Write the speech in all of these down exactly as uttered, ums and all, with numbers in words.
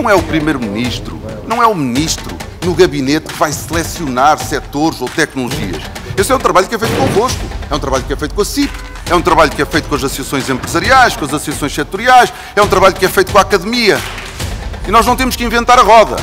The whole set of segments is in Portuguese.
Não é o primeiro-ministro, não é o ministro no gabinete que vai selecionar setores ou tecnologias. Esse é um trabalho que é feito convosco, é um trabalho que é feito com a C I P, é um trabalho que é feito com as associações empresariais, com as associações setoriais, é um trabalho que é feito com a academia. E nós não temos que inventar a roda.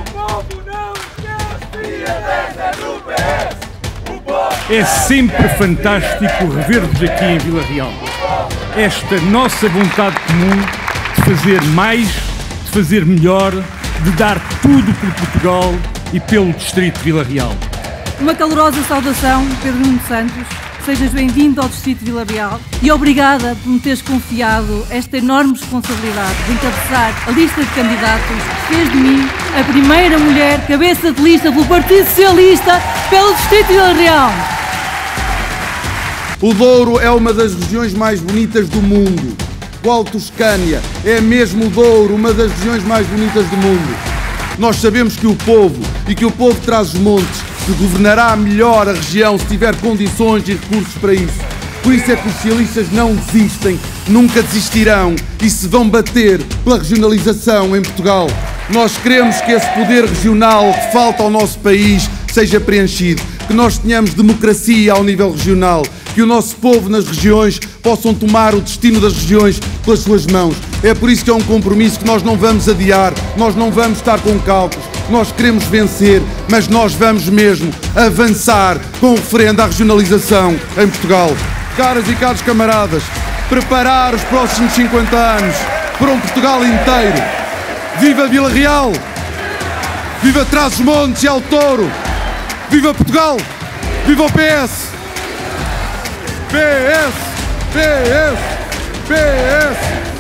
É sempre fantástico rever-vos aqui em Vila Real. Esta nossa vontade comum de fazer mais, de fazer melhor, de dar tudo por Portugal e pelo Distrito de Vila Real. Uma calorosa saudação, Pedro Nuno Santos. Sejas bem-vindo ao Distrito de Vila Real e obrigada por me teres confiado esta enorme responsabilidade de encabeçar a lista de candidatos que fez de mim a primeira mulher cabeça de lista pelo Partido Socialista pelo Distrito de Vila Real. O Douro é uma das regiões mais bonitas do mundo. O Alto Toscânia é mesmo o Douro, uma das regiões mais bonitas do mundo. Nós sabemos que o povo e que o povo de Trás-os-Montes que governará melhor a região se tiver condições e recursos para isso. Por isso é que os socialistas não desistem, nunca desistirão e se vão bater pela regionalização em Portugal. Nós queremos que esse poder regional que falta ao nosso país seja preenchido, que nós tenhamos democracia ao nível regional, que o nosso povo nas regiões possam tomar o destino das regiões pelas suas mãos. É por isso que é um compromisso que nós não vamos adiar, nós não vamos estar com cálculos. Nós queremos vencer, mas nós vamos mesmo avançar com o referendo à regionalização em Portugal. Caras e caros camaradas, preparar os próximos cinquenta anos para um Portugal inteiro. Viva Vila Real! Viva Trás-os-Montes e Alto Douro! Viva Portugal! Viva o P S! P S! P S! P S!